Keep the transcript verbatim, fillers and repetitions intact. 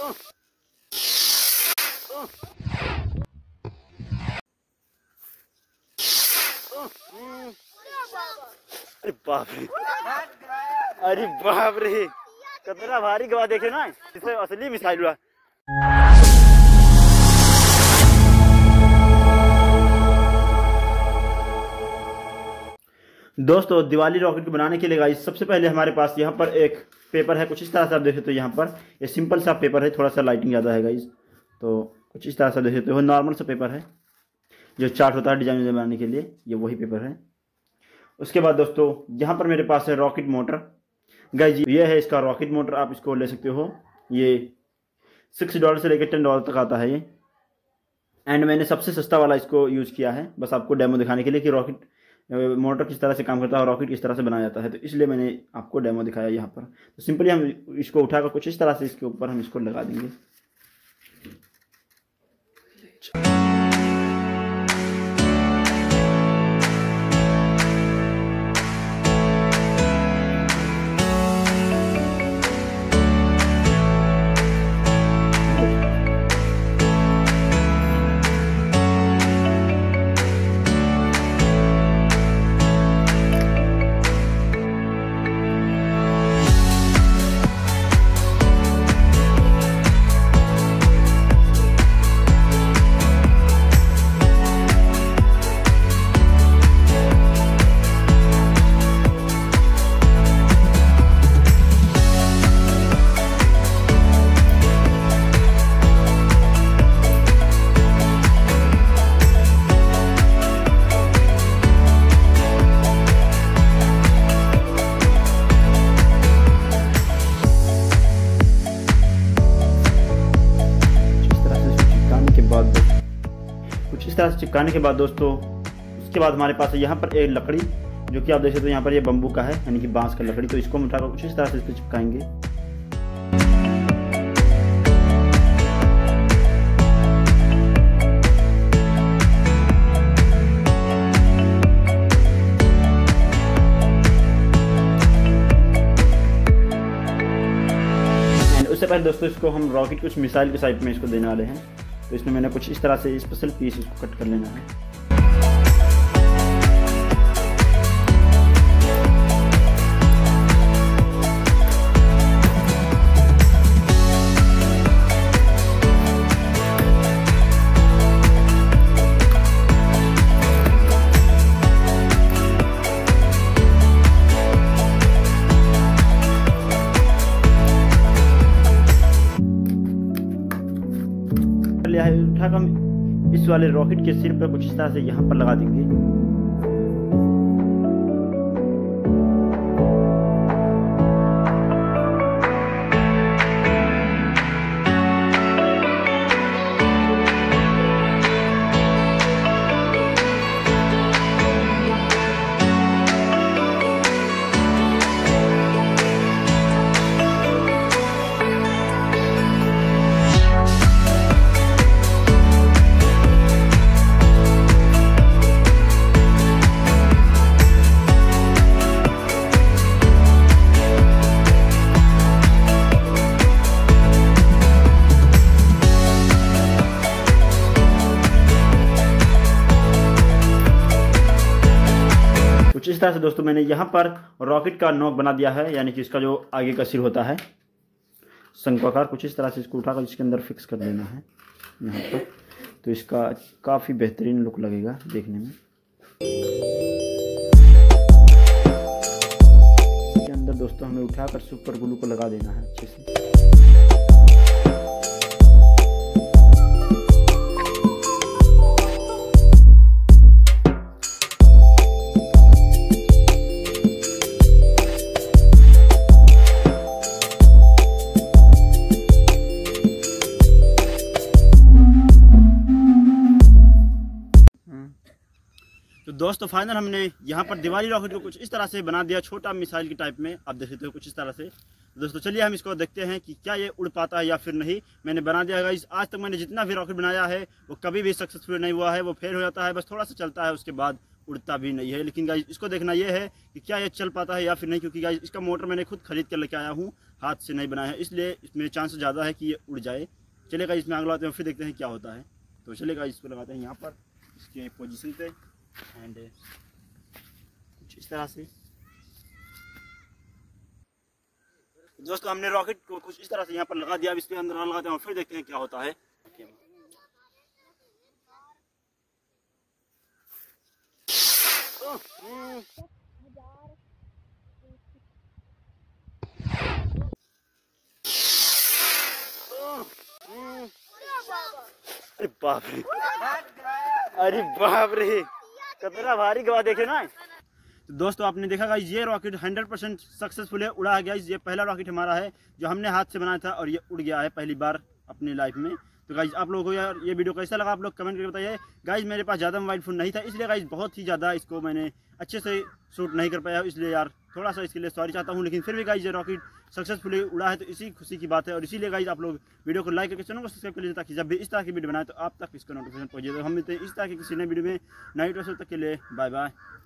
अरे बाप रे, अरे बाप रे, कितना भारी गवा देखे ना, इसे असली मिसाइल हुआ। दोस्तों दिवाली रॉकेट को बनाने के लिए गाइस सबसे पहले हमारे पास यहाँ पर एक पेपर है, कुछ इस तरह से आप देख सकते हो। यहाँ पर ये सिंपल सा पेपर है, थोड़ा सा लाइटिंग ज़्यादा है गाइस, तो कुछ इस तरह से देख सकते हो। नॉर्मल सा पेपर है जो चार्ट होता है डिजाइन बनाने के लिए, ये वही पेपर है। उसके बाद दोस्तों यहाँ पर मेरे पास है रॉकेट मोटर गाइस, ये है इसका रॉकेट मोटर, आप इसको ले सकते हो। ये सिक्स डॉलर से लेकर टेन डॉलर तक आता है ये, एंड मैंने सबसे सस्ता वाला इसको यूज़ किया है, बस आपको डेमो दिखाने के लिए कि रॉकेट मोटर किस तरह से काम करता है और रॉकेट किस तरह से बनाया जाता है, तो इसलिए मैंने आपको डेमो दिखाया यहाँ पर। तो सिंपली हम इसको उठाकर कुछ इस तरह से इसके ऊपर हम इसको लगा देंगे। कुछ इस तरह से चिपकाने के बाद दोस्तों उसके बाद हमारे पास है यहाँ पर एक लकड़ी, जो कि आप देख सकते हो यहाँ पर ये बम्बू का है, यानी कि बांस का लकड़ी। तो इसको हम उठाकर कुछ इस तरह से इस पर चिपकाएंगे। एंड उससे पहले दोस्तों इसको हम रॉकेट कुछ मिसाइल के साइड में इसको देने वाले हैं, तो इसमें मैंने कुछ इस तरह से स्पेशल पीस इसको कट कर लेना है। उठाकर हम इस वाले रॉकेट के सिर पर कुछ इस तरह से यहाँ पर लगा देंगे। इस तरह से दोस्तों मैंने यहाँ पर रॉकेट का नोक बना दिया है, यानी कि इसका जो आगे का सिर होता है शंक्वाकार, कुछ इस तरह से इसको उठाकर इसके अंदर फिक्स कर देना है यहाँ पर। तो इसका काफ़ी बेहतरीन लुक लगेगा देखने में। इसके अंदर दोस्तों हमें उठाकर सुपर ग्लू को लगा देना है अच्छे से। तो दोस्तों फाइनल हमने यहाँ पर दिवाली रॉकेट को कुछ इस तरह से बना दिया, छोटा मिसाइल के टाइप में आप देख सकते हो कुछ इस तरह से। दोस्तों चलिए हम इसको देखते हैं कि क्या ये उड़ पाता है या फिर नहीं। मैंने बना दिया गाइस, आज तक मैंने जितना भी रॉकेट बनाया है वो कभी भी सक्सेसफुल नहीं हुआ है, वो फेल हो जाता है, बस थोड़ा सा चलता है उसके बाद उड़ता भी नहीं है। लेकिन गाइस इसको देखना ये है कि क्या ये चल पाता है या फिर नहीं, क्योंकि गाइस इसका मोटर मैंने खुद खरीद कर लेके आया हूँ। हाथ से नहीं बनाया है, इसलिए इसमें चांस ज़्यादा है कि ये उड़ जाए। चलेगा इसमें आग लगाते हैं फिर देखते हैं क्या होता है। तो चलेगा इसको लगाते हैं यहाँ पर इसके पोजीशन पे एंड कुछ इस तरह से। दोस्तों हमने रॉकेट को कुछ इस तरह से यहाँ पर लगा दिया। अब इसके अंदर लगाते हैं फिर देखते हैं क्या होता है। अरे बाप रे, अरे बाप रे, कितना भारी गवा देखे ना। तो दोस्तों आपने देखा गाइस ये रॉकेट हंड्रेड परसेंट सक्सेसफुल है, उड़ा गया। ये पहला रॉकेट हमारा है जो हमने हाथ से बनाया था और ये उड़ गया है पहली बार अपनी लाइफ में। तो गाइस आप लोगों को यार ये वीडियो कैसा लगा आप लोग कमेंट करके बताइए। गाइस मेरे पास ज़्यादा मोबाइल फ़ोन नहीं था, इसलिए गाइस बहुत ही ज़्यादा इसको मैंने अच्छे से शूट नहीं कर पाया, इसलिए यार थोड़ा सा इसके लिए सॉरी चाहता हूँ। लेकिन फिर भी गाइस ये रॉकेट सक्सेसफुली उड़ा है तो इसी खुशी की बात है। और इसीलिए गाइस आप लोग वीडियो को लाइक करके चैनल को सब्सक्राइब कर लीजिए ताकि जब भी इस तरह की वीडियो बनाए तो आप तक इसका नोटिफिकेशन पहुँचे। तो हम मिलते हैं इस तरह की किसी नए वीडियो में। नई तक के लिए बाय बाय।